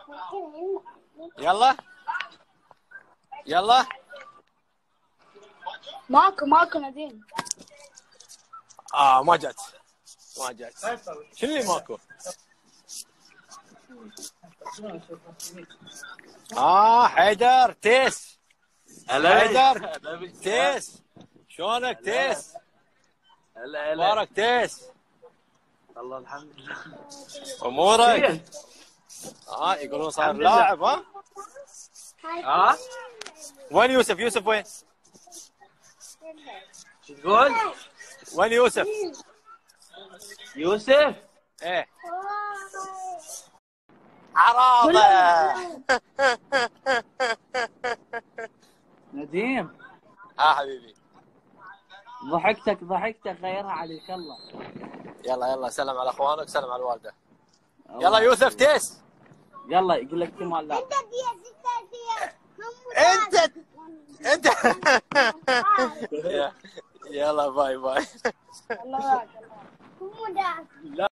يلا يلا. ماكو نديم. ما جت. شنو اللي ماكو؟ حيدر تيس. حيدر تيس، شلونك تيس؟ هلا مبارك تيس. الله الحمد لله. امورك؟ يقولون صار لاعب. وين يوسف؟ يوسف وين؟ شو تقول؟ وين يوسف؟ يوسف؟ ايه عراضه. نديم حبيبي، ضحكتك غيرها عليك. يلا سلم على اخوانك، سلم على الوالده. يلا يوسف تيس. يلا يقول لك كم لا. انت يلا باي. الله